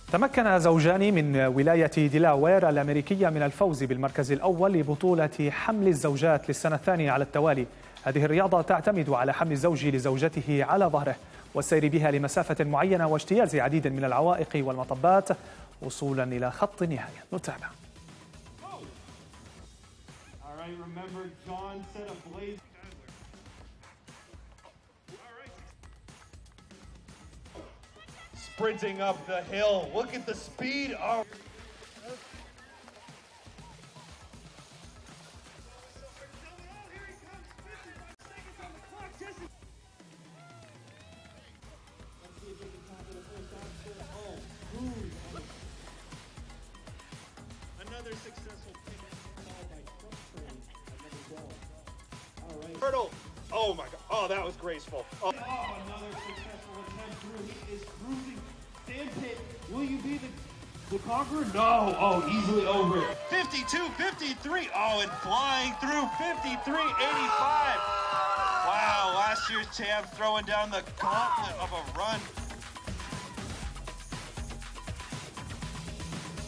تمكن زوجان من ولاية ديلاوير الأمريكية من الفوز بالمركز الأول لبطولة حمل الزوجات للسنة الثانية على التوالي. هذه الرياضة تعتمد على حمل الزوج لزوجته على ظهره والسير بها لمسافة معينة واجتياز عديد من العوائق والمطبات وصولا إلى خط النهاية. نتابع. Sprinting up the hill. Look at the speed. Oh. Another successful pick by Turtle. Oh my God. Oh, that was graceful. Oh, another successful attempt through. He is cruising. Sandpit, will you be the conqueror? No. Oh, easily over it. 52-53. Oh, and flying through 53-85. Wow, last year's champ throwing down the gauntlet of a run.